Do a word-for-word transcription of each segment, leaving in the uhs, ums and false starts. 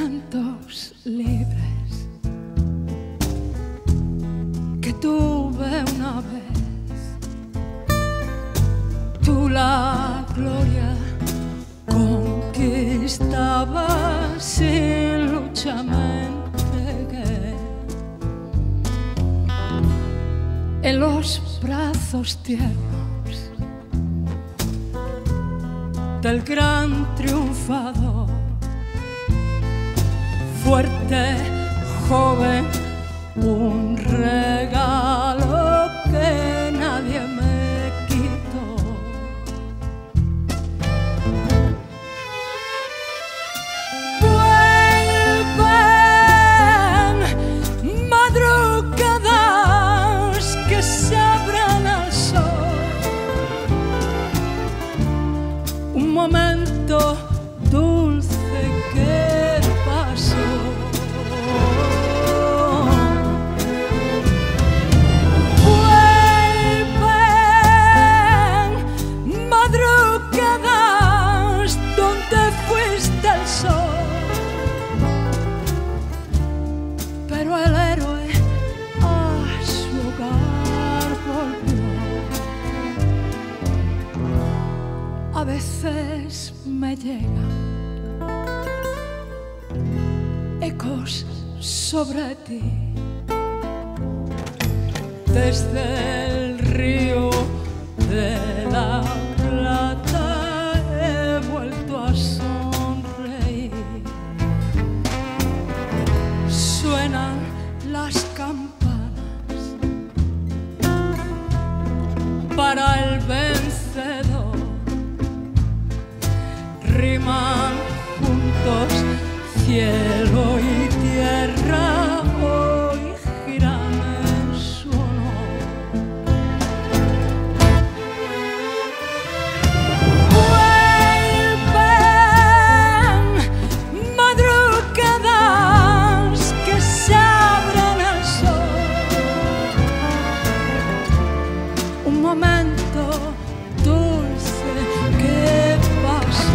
pensamientos libres que tuve una vez. Tú la gloria conquistabas, sin lucha me entregué en los brazos tiernos del gran triunfador, fuerte, joven, un regalo que nadie me quitó. Vuelven madrugadas que se abran al sol, un momento dulce que pasó. Vuelven madrugadas donde fuiste el sol, pero el héroe a su hogar volvió. A veces me llegan ecos sobre ti, desde el río de la Plata he vuelto a sonreír. Suenan las campanas para el vencedor, riman juntos cielo y tierra, hoy giran en su honor. Vuelven madrugadas que se abran al sol, un momento dulce que pasó.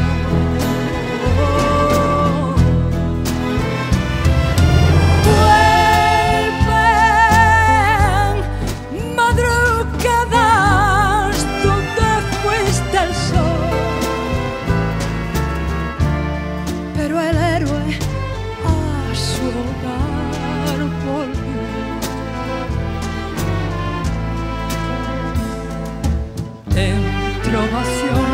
Entre ovaciones